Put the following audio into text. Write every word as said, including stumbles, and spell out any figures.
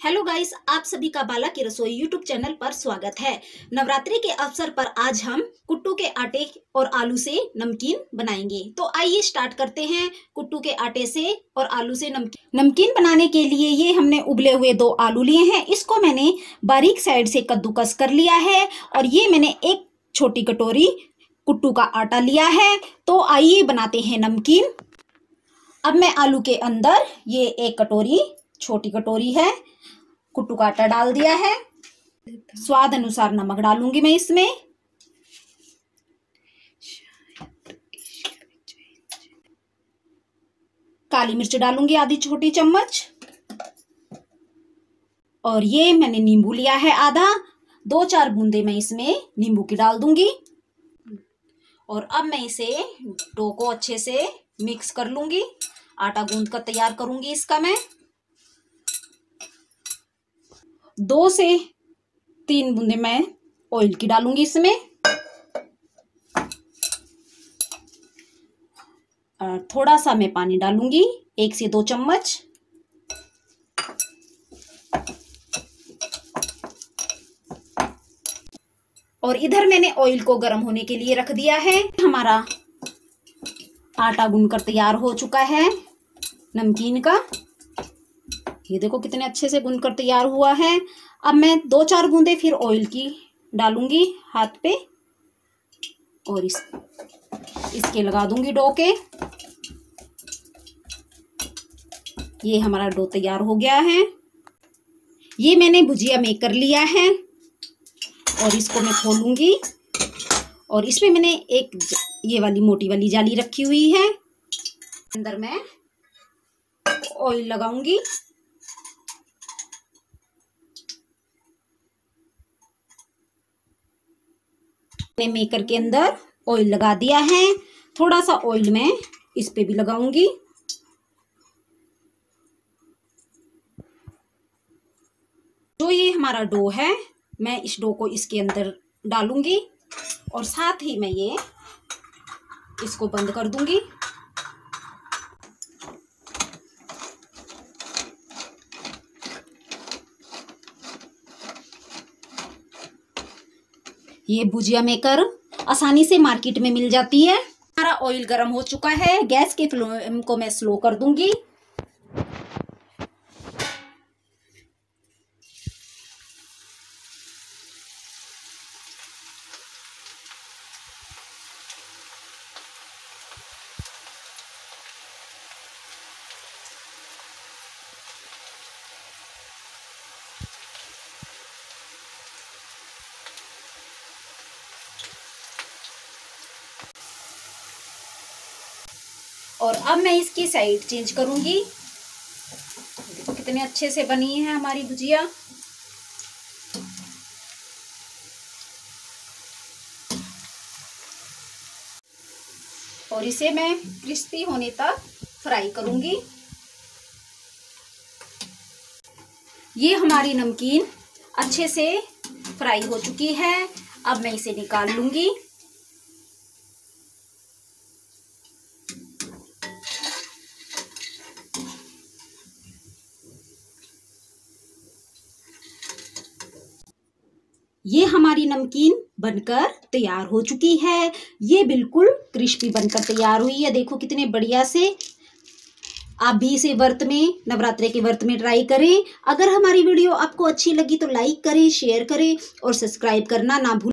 Hello guys, आप सभी का बाला की रसोई यूट्यूब चैनल पर स्वागत है। नवरात्रि के अवसर पर आज हम कुट्टू के आटे और आलू से नमकीन बनाएंगे। तो आइए स्टार्ट करते हैं। कुट्टू के आटे से और आलू से नमकीन नमकीन बनाने के लिए ये हमने उबले हुए दो आलू लिए हैं। इसको मैंने बारीक साइड से कद्दूकस कर लिया है और ये मैंने एक छोटी कटोरी कुट्टू का आटा लिया है। तो आइए बनाते हैं नमकीन। अब मैं आलू के अंदर ये एक कटोरी छोटी कटोरी है कुट्टू का आटा डाल दिया है। स्वाद अनुसार नमक डालूंगी मैं इसमें। काली मिर्च डालूंगी आधी छोटी चम्मच। और ये मैंने नींबू लिया है आधा, दो चार बूंदे मैं इसमें नींबू की डाल दूंगी। और अब मैं इसे डो को अच्छे से मिक्स कर लूंगी। आटा गूंद कर तैयार करूंगी इसका मैं। दो से तीन बूंदे मैं ऑयल की डालूंगी इसमें। और थोड़ा सा मैं पानी डालूंगी, एक से दो चम्मच। और इधर मैंने ऑयल को गर्म होने के लिए रख दिया है। हमारा आटा गूंद कर तैयार हो चुका है नमकीन का। ये देखो कितने अच्छे से गूंद कर तैयार हुआ है। अब मैं दो चार बूंदे फिर ऑयल की डालूंगी हाथ पे और इस इसके लगा दूंगी डो के। ये हमारा डो तैयार हो गया है। ये मैंने भुजिया मेक कर लिया है और इसको मैं खोलूंगी। और इसमें मैंने एक ये वाली मोटी वाली जाली रखी हुई है। अंदर मैं ऑयल लगाऊंगी। मैंने मेकर के अंदर ऑयल लगा दिया है। थोड़ा सा ऑयल मैं इस पे भी लगाऊंगी। जो ये हमारा डो है, मैं इस डो को इसके अंदर डालूंगी और साथ ही मैं ये इसको बंद कर दूंगी। ये भुजिया मेकर आसानी से मार्केट में मिल जाती है। हमारा ऑयल गर्म हो चुका है। गैस के फ्लेम को मैं स्लो कर दूंगी। और अब मैं इसकी साइड चेंज करूंगी। देखो कितने अच्छे से बनी है हमारी भुजिया। और इसे मैं क्रिस्पी होने तक फ्राई करूंगी। ये हमारी नमकीन अच्छे से फ्राई हो चुकी है। अब मैं इसे निकाल लूंगी। ये हमारी नमकीन बनकर तैयार हो चुकी है। ये बिल्कुल क्रिस्पी बनकर तैयार हुई है। देखो कितने बढ़िया से। आप भी इसे व्रत में, नवरात्रि के व्रत में ट्राई करें। अगर हमारी वीडियो आपको अच्छी लगी तो लाइक करें, शेयर करें और सब्सक्राइब करना ना भूलें।